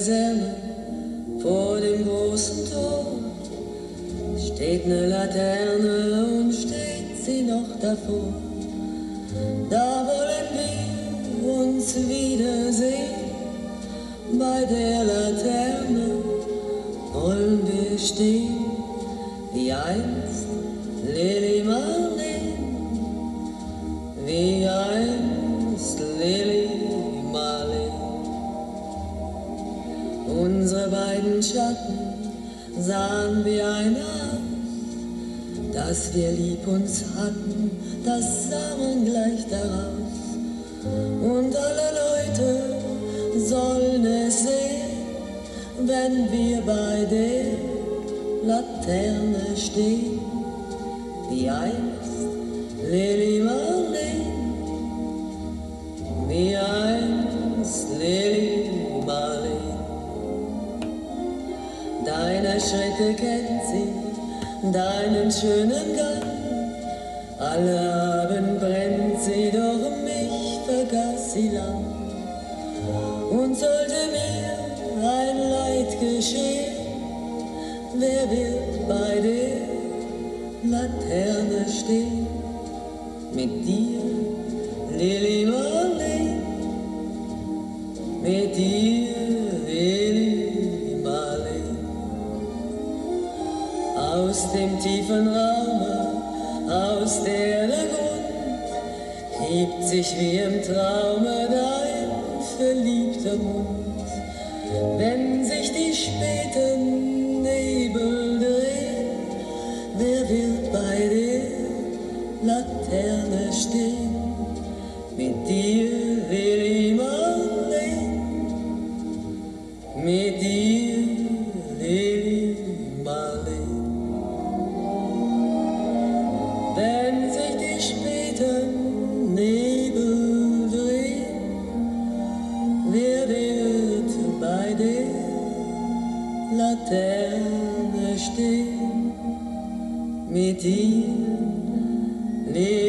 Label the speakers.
Speaker 1: Kaserne vor dem großen Tor steht ne Laterne und steht sie noch davor. Da wollen wir uns wiedersehen, bei der Laterne wollen wir stehen, wie einst Lili Marleen, wie einst Lili Marleen. Unsere beiden Schatten sahen wie ein aus, dass wir lieb uns hatten, das sah man gleich daraus. Und alle Leute sollen es sehen, wenn wir bei der Laterne stehen, wie einst Lili Marleen, wie einst Lili Marleen. Deine Schritte kennt sie, deinen schönen Gang, alle Abend brennt sie, doch mich vergaß sie lang. Und sollte mir ein Leid geschehen, wer wird bei der Laterne stehen? Mit dir, Lili Marleen, mit dir, Lili Marleen. Aus dem tiefen Raume, aus der Grund, hebt sich wie im Traume dein verliebter Mund. Wenn sich die späten Nebel drehen, wer wird bei der Laterne stehen? Mit dir, Lili Marleen, mit dir, Lili Marleen. Wenn sich die späten Nebel drehen, wer wird bei der Laterne stehen? Mit dir, Lili